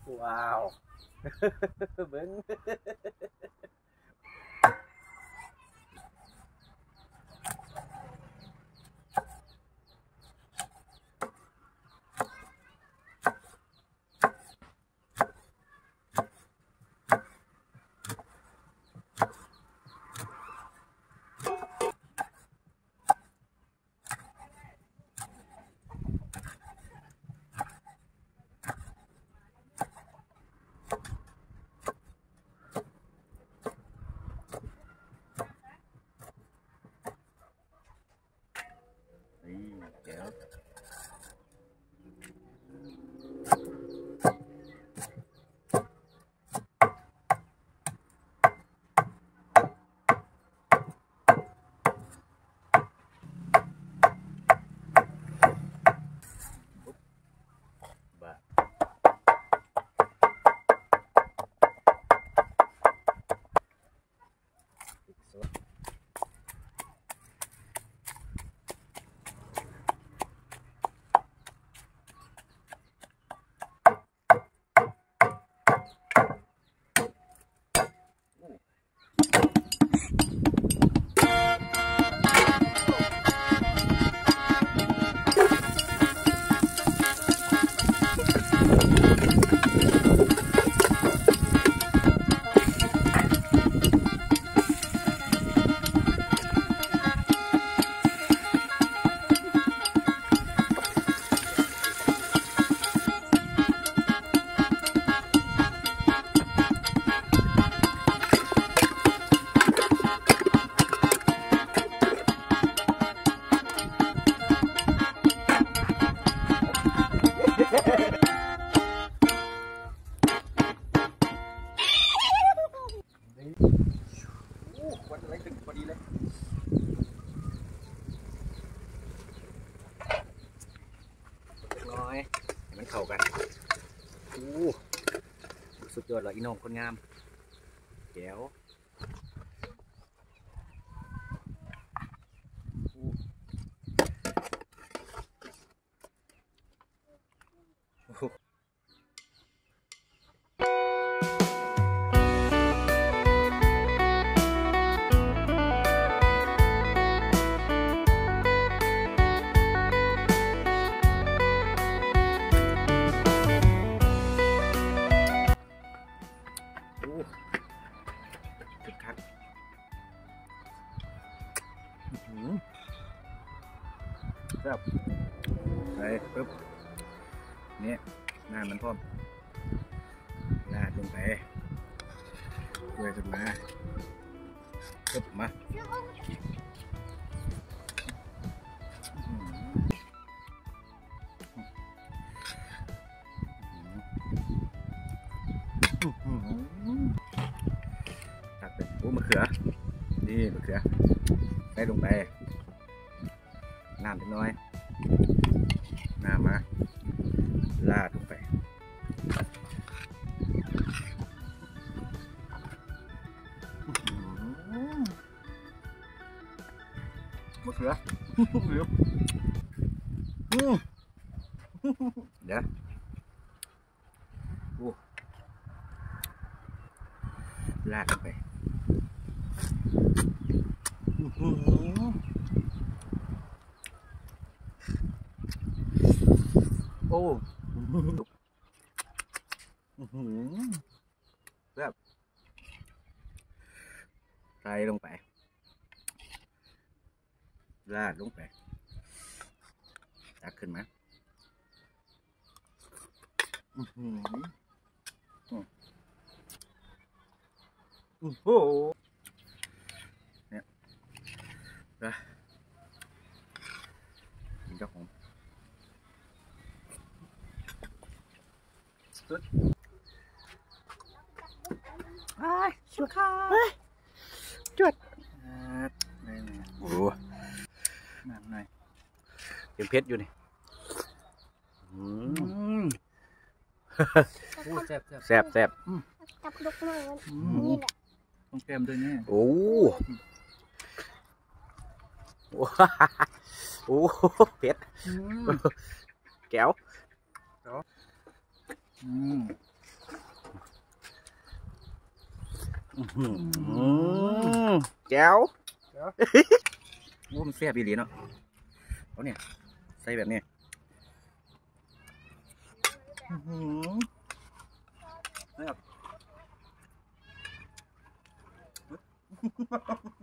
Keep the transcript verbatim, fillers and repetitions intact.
ว้าวเบิ้งเดี๋ยววันอะไรถึงพอดีเลยเล็กน้อยให้มันเข้ากันอู้สุดยอดเลยอีน้องคนงามแก้วคึกคักครับไปปึ๊บนี่หน้ามันพร้อมลาดลงไปด้วยขึ้นมาปึ๊บมาตักเป็นโอ้มะเขือนี่มะเขือใส่ลงไปน้ำนิดน้อยน้ำมาลาดลงไปมะเขือเดี๋ยวเดี๋ยวโอ้ลาดลงไปโอ้แบบใส่ลงไปลาดลงไปตักขึ้นมาโอ้โหเนี่ยนะเจ้าของสุดสุดค่ะจุดโอ้นั่นไงยังเพชรอยู่นี่แซ่บแซ่บแซ่บจับลูกหน่อยนี่แหละต้องแก้มด้วยเนี่ยโอ้โอ้เพชรแก้วแจ๋วโอ้มันแซ่บอีหลีเนาะเอาเนี่ยใส่แบบนี้นะครับ